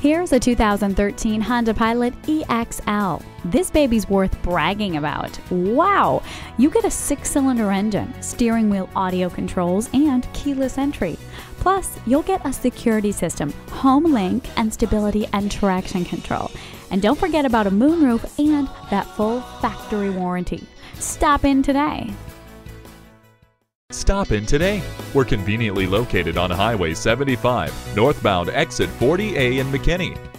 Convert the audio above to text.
Here's a 2013 Honda Pilot EXL. This baby's worth bragging about. Wow! You get a 6-cylinder engine, steering wheel audio controls, and keyless entry. Plus, you'll get a security system, Homelink, and stability and traction control. And don't forget about a moonroof and that full factory warranty. Stop in today. Stop in today. We're conveniently located on Highway 75, northbound exit 40A in McKinney.